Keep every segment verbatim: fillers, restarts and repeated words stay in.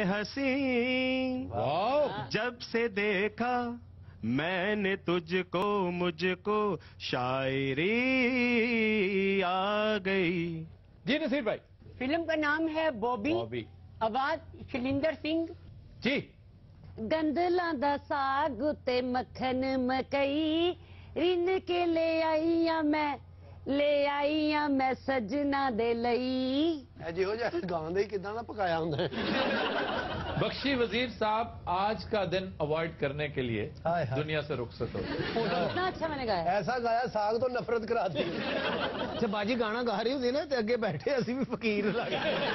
हसीं, जब से देखा मैंने तुझको मुझको शायरी आ गई. جی نصیر بھائی. فلم کا نام ہے بوبی. بوبی. آواز شلیندر سنگھ. جی. گندلاں دا ساگ تے مکھن مکئی رن کے لے آئی ہاں میں لے آئی ہاں میں سجنا دے لئی. جی ہو جائے گان دے کداں دا پکایا ہوندا ہے. بخشی وزیر صاحب آج کا دن اوائڈ کرنے کے لیے دنیا سے رخصت ہو. اتنا اچھا میں نے گایا. ایسا گایا ساگ تو نفرت کراتی. اچھا باجی گانا گا رہی ہوتی نا تے اگے بیٹھے اسی بھی فقیر لگ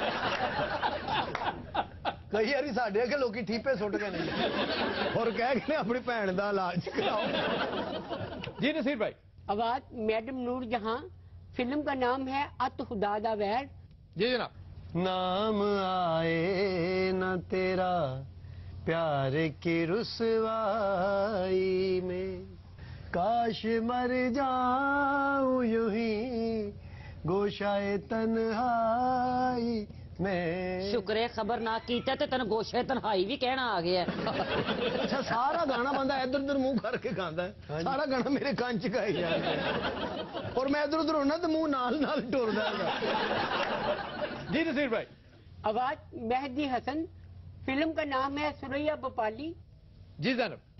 کئی باری ساڈے اگے لوکی ٹھیپے سٹ کے نہیں اور کہہ کے اپنی بھن دا علاج کراؤ. جی نصیر بھائی. آواز میڈم نور جہاں. فلم کا نام ہے ات خدا دا ویر. جی جناب. نام آئے نہ تیرا پیار کی رسوائی میں کاش مر جاؤں یوں ہی گوشائے تنہائی میں. شکر ہے خبر نہ کیتا تے تن گوشے تنہائی بھی کہنا آ گیا. اچھا سارا گانا بندہ ادھر ادھر منہ کر کے گانا ہے. سارا گانا میرے کان چ گائی جا اور میں ادھر ادھر ہونا تو منہ نال نال ٹردا ہے. جی نصیر بھائی. آواز مہدی حسن. فلم کا نام ہے سریا بپالی. جی زینب.